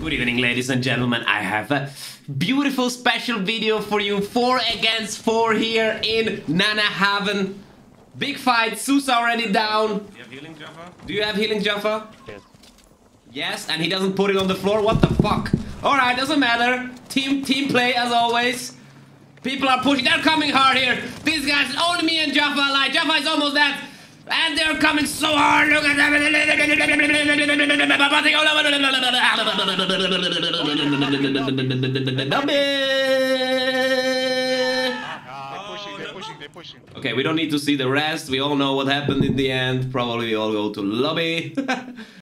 Good evening, ladies and gentlemen. I have a beautiful special video for you. 4 against 4 here in Nanahaven. Big fight. Susa already down. Do you have healing, Jaffa? Do you have healing, Jaffa? Yes. Yes, and he doesn't put it on the floor. What the fuck? Alright, doesn't matter. Team play as always. People are pushing. They're coming hard here. These guys, only me and Jaffa alive. Jaffa is almost dead. And they're coming so hard. Look at them. They're pushing. Okay, we don't need to see the rest. We all know what happened in the end. Probably we all go to lobby.